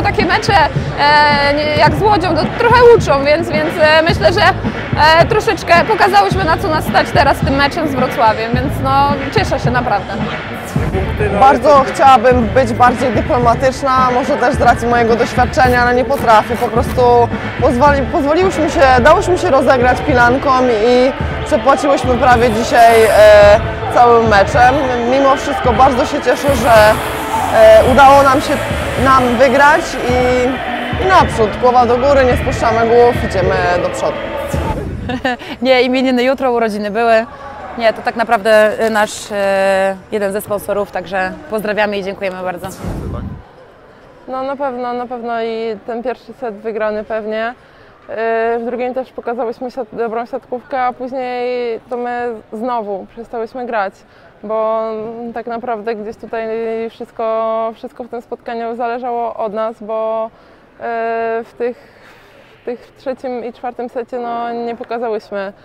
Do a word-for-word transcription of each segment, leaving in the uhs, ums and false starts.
takie mecze e, jak z Łodzią, to trochę uczą, więc, więc e, myślę, że e, troszeczkę pokazałyśmy, na co nas stać teraz tym meczem z Wrocławiem, więc no cieszę się naprawdę. Bardzo chciałabym być bardziej dyplomatyczna, może też z racji mojego doświadczenia, ale nie potrafię. Po prostu pozwoli, pozwoliłyśmy się, dałyśmy się rozegrać Pilankom i przepłaciłyśmy prawie dzisiaj e, całym meczem. Mimo wszystko bardzo się cieszę, że e, udało nam się nam wygrać i, i naprzód, głowa do góry, nie spuszczamy głów, idziemy do przodu. Nie, imieniny jutro, urodziny były. Nie, to tak naprawdę nasz e, jeden ze sponsorów, także pozdrawiamy i dziękujemy bardzo. No na pewno, na pewno i ten pierwszy set wygrany pewnie. W drugim też pokazałyśmy siat, dobrą siatkówkę, a później to my znowu przestałyśmy grać, bo tak naprawdę gdzieś tutaj wszystko, wszystko w tym spotkaniu zależało od nas, bo w tych, w tych trzecim i czwartym secie no, nie pokazałyśmy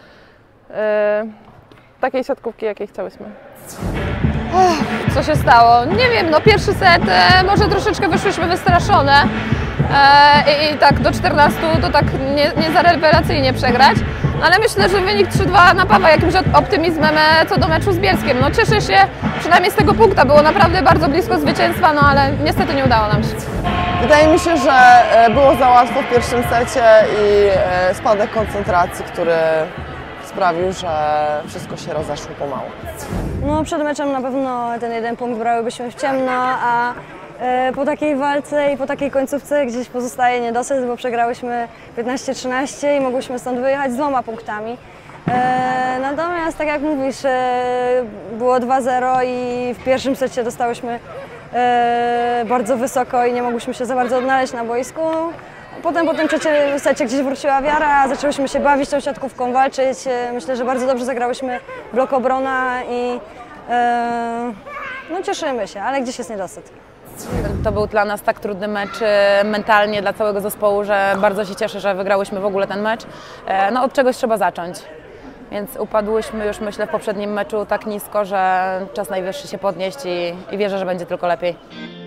takiej siatkówki, jakiej chciałyśmy. Uff, co się stało? Nie wiem, no pierwszy set e, może troszeczkę wyszłyśmy wystraszone e, i, i tak do czternastu to tak nie, nie za rewelacyjnie przegrać, ale myślę, że wynik trzy dwa napawa jakimś optymizmem e, co do meczu z Bielskiem. No cieszę się przynajmniej z tego punkta, było naprawdę bardzo blisko zwycięstwa, no ale niestety nie udało nam się. Wydaje mi się, że było za łatwo w pierwszym secie i spadek koncentracji, który sprawił, że wszystko się rozeszło pomału. No przed meczem na pewno ten jeden punkt brałybyśmy w ciemno, a e, po takiej walce i po takiej końcówce gdzieś pozostaje niedosyt, bo przegrałyśmy piętnaście trzynaście i mogłyśmy stąd wyjechać z dwoma punktami. E, natomiast tak jak mówisz, e, było dwa zero i w pierwszym secie dostałyśmy e, bardzo wysoko i nie mogłyśmy się za bardzo odnaleźć na boisku. Potem po tym trzecim secie gdzieś wróciła wiara, zaczęłyśmy się bawić tą siatkówką, walczyć. Myślę, że bardzo dobrze zagrałyśmy blok obrona i e, no cieszymy się, ale gdzieś jest niedosyt. To był dla nas tak trudny mecz mentalnie, dla całego zespołu, że bardzo się cieszę, że wygrałyśmy w ogóle ten mecz. No od czegoś trzeba zacząć, więc upadłyśmy już myślę w poprzednim meczu tak nisko, że czas najwyższy się podnieść i, i wierzę, że będzie tylko lepiej.